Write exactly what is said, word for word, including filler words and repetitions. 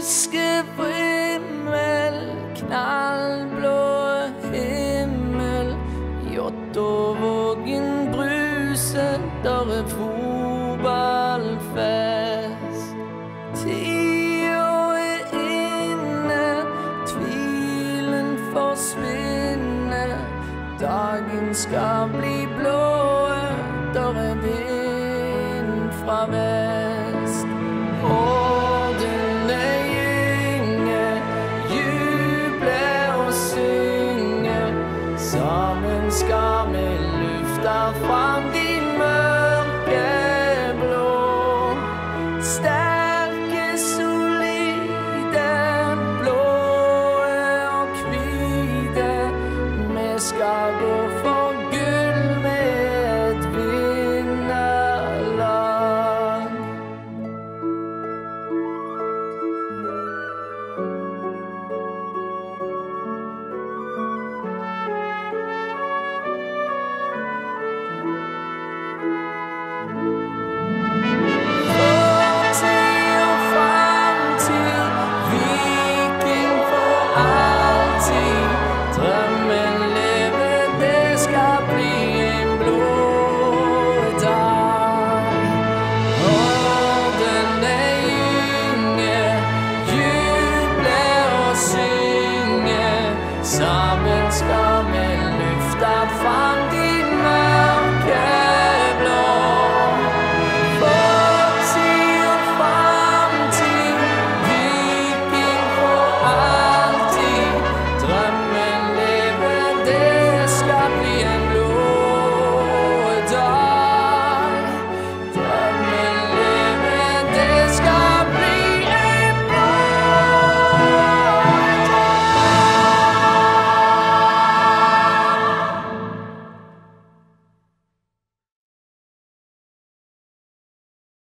fiskevrimmel, knallblå himmel, Jåttåvågen bruser, der er fotballfest. Tida er inne, tvilen forsvinner, dagen skal bli blå, der er vind fra vest. Hordene gynger, jubler og synger, sammen skal vi lufte fram de mørke blå. Sterke, solide, blå og hvite, vi skal gå for gull med et vinnerlag. Fortid og fremtid, Viking for alltid. Drømmen lever, det skal bli en blå dag. Hordene gynger, jubler og synger, sammen skal vi løfte fram